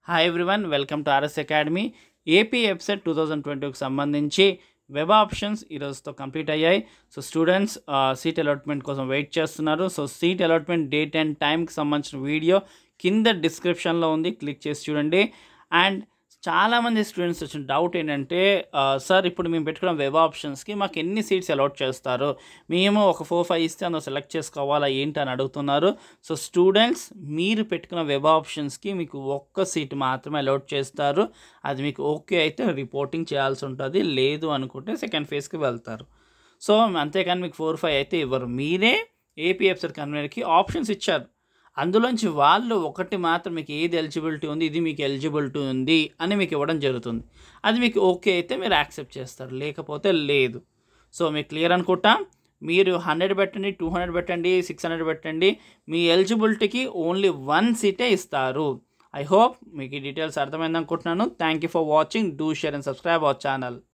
Hi everyone, welcome to RS academy. AP ఎబ్సెట్ 2020కి సంబంధించి వెబ్ ఆప్షన్స్ ఈరోజుతో కంప్లీట్ అయ్యాయి. సో స్టూడెంట్స్ సీట్ అలాట్మెంట్ కోసం వెయిట్ చేస్తున్నారు. So seat allotment date and టైంకి సంబంధించిన వీడియో కింద డిస్క్రిప్షన్లో ఉంది, క్లిక్ చేసి చూడండి. అండ్ చాలామంది స్టూడెంట్స్ వచ్చిన డౌట్ ఏంటంటే, సార్ ఇప్పుడు మేము పెట్టుకున్న వెబ్ ఆప్షన్స్కి మాకు ఎన్ని సీట్స్ అలాట్ చేస్తారు, మేము ఒక 4-5 ఇస్తే అందులో సెలెక్ట్ చేసుకోవాలా ఏంటి అని అడుగుతున్నారు. సో స్టూడెంట్స్, మీరు పెట్టుకున్న వెబ్ ఆప్షన్స్కి మీకు ఒక్క సీట్ మాత్రమే అలాట్ చేస్తారు. అది మీకు ఓకే అయితే రిపోర్టింగ్ చేయాల్సి ఉంటుంది, లేదు అనుకుంటే సెకండ్ ఫేజ్కి వెళ్తారు. సో అంతేకాని మీకు 4-5 అయితే ఇవ్వరు. మీరే ఏపీ ఎబ్సెట్ కన్వీనర్కి ఆప్షన్స్ ఇచ్చారు, అందులోంచి వాళ్ళు ఒకటి మాత్రం మీకు ఏది ఎలిజిబిలిటీ ఉంది, ఇది మీకు ఎలిజిబిలిటీ ఉంది అని మీకు ఇవ్వడం జరుగుతుంది. అది మీకు ఓకే అయితే మీరు యాక్సెప్ట్ చేస్తారు, లేకపోతే లేదు. సో మీకు క్లియర్ అనుకుంటా. మీరు 100 పెట్టండి, 200 పెట్టండి, 600 పెట్టండి, మీ ఎలిజిబిలిటీకి ఓన్లీ 1 సీటే ఇస్తారు. ఐ హోప్ మీకు ఈ డీటెయిల్స్ అర్థమైంది అనుకుంటున్నాను. Thank you for watching. Do share and subscribe our channel.